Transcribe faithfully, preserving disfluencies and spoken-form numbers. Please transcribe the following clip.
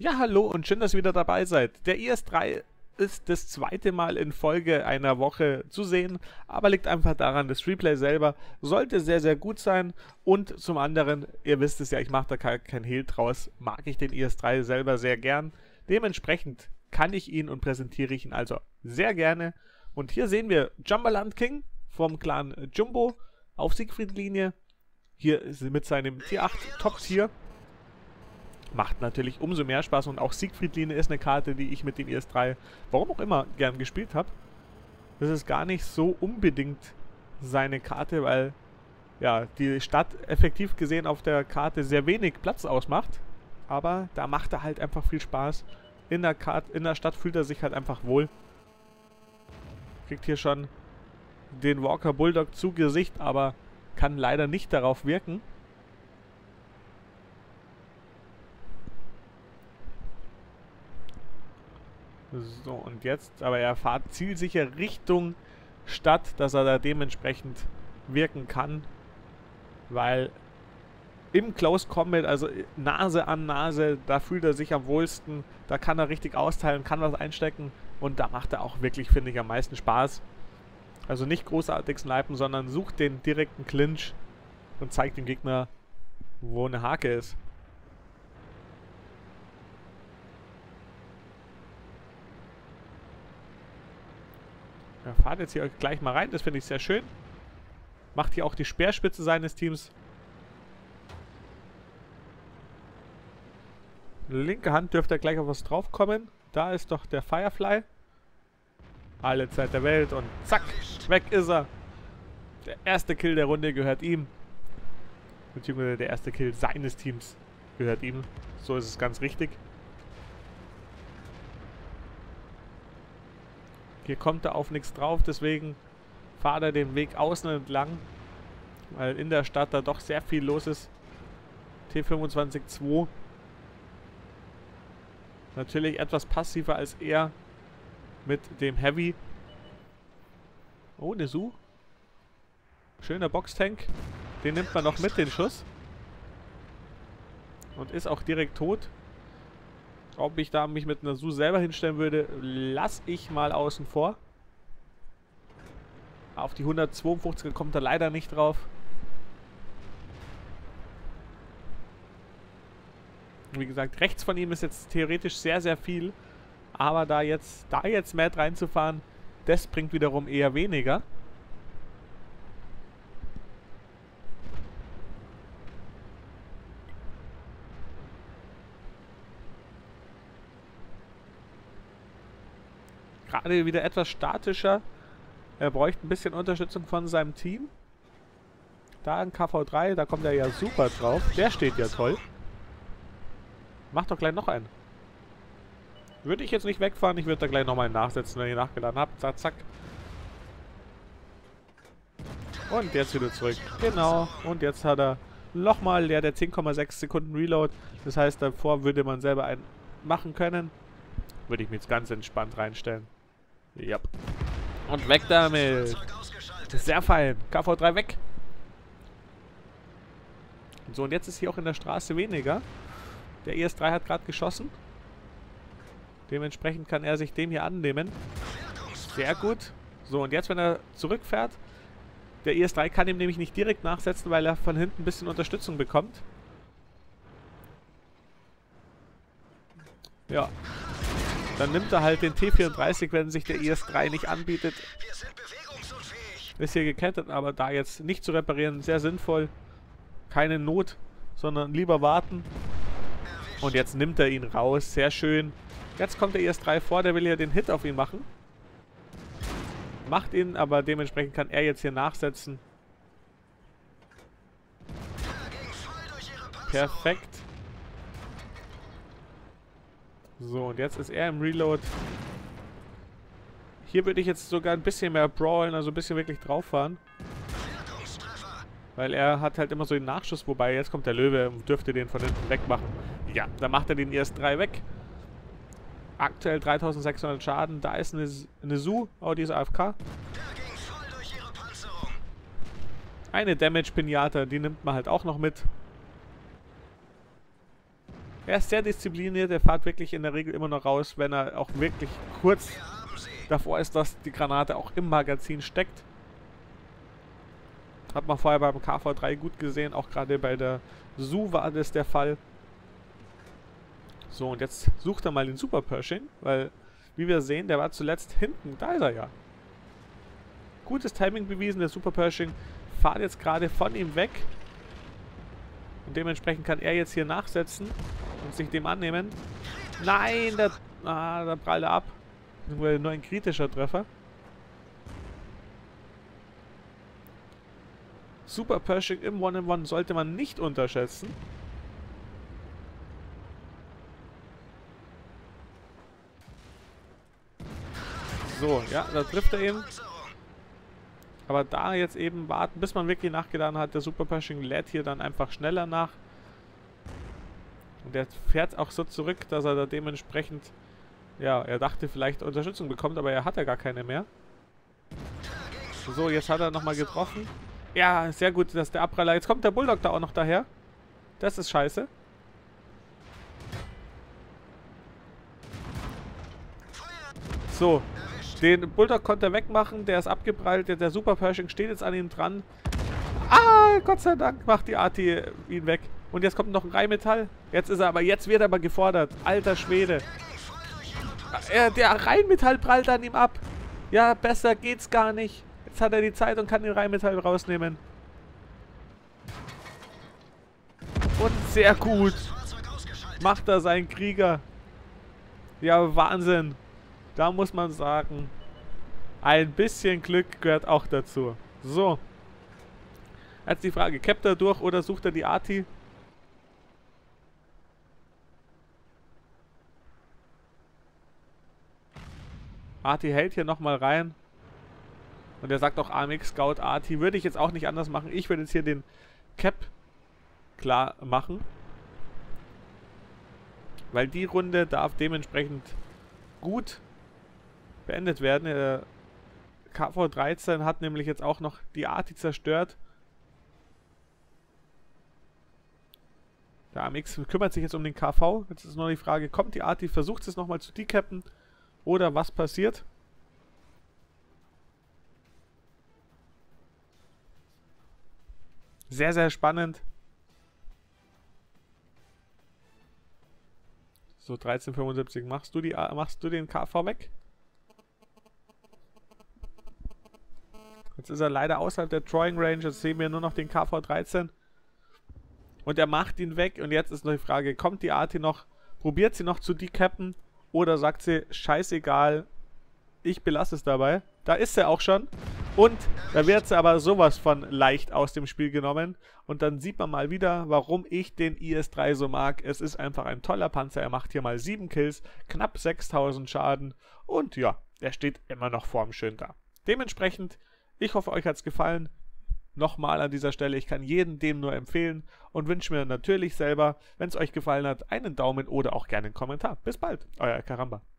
Ja, hallo und schön, dass ihr wieder dabei seid. Der I S drei ist das zweite Mal in Folge einer Woche zu sehen, aber liegt einfach daran, das Replay selber sollte sehr, sehr gut sein und zum anderen, ihr wisst es ja, ich mache da kein Hehl draus, mag ich den I S drei selber sehr gern. Dementsprechend kann ich ihn und präsentiere ich ihn also sehr gerne. Und hier sehen wir Jumbaland King vom Clan Jumbo auf Siegfried-Linie. Hier ist mit seinem Tier acht Top-Tier. Macht natürlich umso mehr Spaß und auch Siegfried-Linie ist eine Karte, die ich mit dem I S drei, warum auch immer, gern gespielt habe. Das ist gar nicht so unbedingt seine Karte, weil ja, die Stadt effektiv gesehen auf der Karte sehr wenig Platz ausmacht. Aber da macht er halt einfach viel Spaß. In der, Karte, in der Stadt fühlt er sich halt einfach wohl. Kriegt hier schon den Walker Bulldog zu Gesicht, aber kann leider nicht darauf wirken. So, und jetzt, aber er fährt zielsicher Richtung Stadt, dass er da dementsprechend wirken kann, weil im Close Combat, also Nase an Nase, da fühlt er sich am wohlsten, da kann er richtig austeilen, kann was einstecken und da macht er auch wirklich, finde ich, am meisten Spaß. Also nicht großartig snipen, sondern sucht den direkten Clinch und zeigt dem Gegner, wo eine Hake ist. Er fährt jetzt hier gleich mal rein, das finde ich sehr schön. Macht hier auch die Speerspitze seines Teams. Linke Hand dürfte gleich auf was drauf kommen. Da ist doch der Firefly. Alle Zeit der Welt und zack, weg ist er. Der erste Kill der Runde gehört ihm. Beziehungsweise der erste Kill seines Teams gehört ihm. So ist es ganz richtig. Hier kommt er auf nichts drauf, deswegen fahrt er den Weg außen entlang, weil in der Stadt da doch sehr viel los ist. T fünfundzwanzig zwei. Natürlich etwas passiver als er mit dem Heavy. Oh, eine Su. Schöner Boxtank. Den nimmt man noch mit, den Schuss. Und ist auch direkt tot. Ob ich da mich mit einer Su selber hinstellen würde, lasse ich mal außen vor. Auf die hundertzweiundfünfziger kommt er leider nicht drauf. Wie gesagt, rechts von ihm ist jetzt theoretisch sehr, sehr viel. Aber da jetzt, da jetzt Matt reinzufahren, das bringt wiederum eher weniger. Gerade wieder etwas statischer. Er bräuchte ein bisschen Unterstützung von seinem Team. Da ein K V drei, da kommt er ja super drauf. Der steht ja toll. Macht doch gleich noch einen. Würde ich jetzt nicht wegfahren, ich würde da gleich nochmal nachsetzen, wenn ihr nachgeladen habt. Zack, zack. Und jetzt wieder zurück. Genau. Und jetzt hat er nochmal der, der zehn Komma sechs Sekunden Reload. Das heißt, davor würde man selber einen machen können. Würde ich mich jetzt ganz entspannt reinstellen. Ja. Und weg damit. Sehr fein. K V drei weg. So, und jetzt ist hier auch in der Straße weniger. Der I S drei hat gerade geschossen. Dementsprechend kann er sich dem hier annehmen. Sehr gut. So, und jetzt, wenn er zurückfährt, der I S drei kann ihm nämlich nicht direkt nachsetzen, weil er von hinten ein bisschen Unterstützung bekommt. Ja. Dann nimmt er halt den T vierunddreißig, wenn sich der I S drei nicht anbietet. Ist hier gekettet, aber da jetzt nicht zu reparieren, sehr sinnvoll. Keine Not, sondern lieber warten. Und jetzt nimmt er ihn raus, sehr schön. Jetzt kommt der I S drei vor, der will ja den Hit auf ihn machen. Macht ihn, aber dementsprechend kann er jetzt hier nachsetzen. Perfekt. So, und jetzt ist er im Reload. Hier würde ich jetzt sogar ein bisschen mehr brawlen, also ein bisschen wirklich drauf fahren. Weil er hat halt immer so den Nachschuss, wobei jetzt kommt der Löwe und dürfte den von hinten wegmachen. Ja, da macht er den I S drei weg. Aktuell dreitausendsechshundert Schaden, da ist eine, eine Su, oh, die ist A F K. Eine Damage-Pinata, die nimmt man halt auch noch mit. Er ist sehr diszipliniert, er fährt wirklich in der Regel immer noch raus, wenn er auch wirklich kurz davor ist, dass die Granate auch im Magazin steckt. Hat man vorher beim K V drei gut gesehen, auch gerade bei der S U war das der Fall. So, und jetzt sucht er mal den Super Pershing, weil, wie wir sehen, der war zuletzt hinten. Da ist er ja. Gutes Timing bewiesen, der Super Pershing fährt jetzt gerade von ihm weg. Und dementsprechend kann er jetzt hier nachsetzen und sich dem annehmen. Nein, da, ah, da prallt er ab. Nur, nur ein kritischer Treffer. Super Pershing im One-in-One sollte man nicht unterschätzen. So, ja, da trifft er eben. Aber da jetzt eben warten, bis man wirklich nachgeladen hat. Der Super Pershing lädt hier dann einfach schneller nach. Und der fährt auch so zurück, dass er da dementsprechend, ja, er dachte vielleicht Unterstützung bekommt, aber er hat ja gar keine mehr. So, jetzt hat er nochmal getroffen. Ja, sehr gut, dass der Abpraller. Jetzt kommt der Bulldog da auch noch daher. Das ist scheiße. So, den Bulldog konnte er wegmachen. Der ist abgeprallt. Der, der Super Pershing steht jetzt an ihm dran. Ah, Gott sei Dank macht die Arti ihn weg. Und jetzt kommt noch ein Rheinmetall. Jetzt ist er aber, jetzt wird er aber gefordert. Alter Schwede. Er, der Rheinmetall prallt an ihm ab. Ja, besser geht's gar nicht. Jetzt hat er die Zeit und kann den Rheinmetall rausnehmen. Und sehr gut. Macht er seinen Krieger. Ja, Wahnsinn. Da muss man sagen, ein bisschen Glück gehört auch dazu. So. Jetzt die Frage, cappt er durch oder sucht er die Arti? Arti hält hier nochmal rein. Und er sagt auch A M X Scout Arti. Würde ich jetzt auch nicht anders machen. Ich würde jetzt hier den Cap klar machen. Weil die Runde darf dementsprechend gut beendet werden. Der K V dreizehn hat nämlich jetzt auch noch die Arti zerstört. Der A M X kümmert sich jetzt um den K V. Jetzt ist nur die Frage, kommt die Arti, versucht es nochmal zu decappen oder was passiert? Sehr, sehr spannend. So, dreizehn fünfundsiebzig. Machst du, die, machst du den K V weg? Jetzt ist er leider außerhalb der Drawing Range. Jetzt sehen wir nur noch den K V dreizehn. Und er macht ihn weg. Und jetzt ist noch die Frage, kommt die Arti noch? Probiert sie noch zu decappen? Oder sagt sie, scheißegal, ich belasse es dabei. Da ist sie auch schon. Und da wird sie aber sowas von leicht aus dem Spiel genommen. Und dann sieht man mal wieder, warum ich den I S drei so mag. Es ist einfach ein toller Panzer. Er macht hier mal sieben Kills, knapp sechstausend Schaden. Und ja, er steht immer noch formschön da. Dementsprechend, ich hoffe, euch hat es gefallen. Nochmal an dieser Stelle, ich kann jedem dem nur empfehlen. Und wünsche mir natürlich selber, wenn es euch gefallen hat, einen Daumen oder auch gerne einen Kommentar. Bis bald, euer Karamba.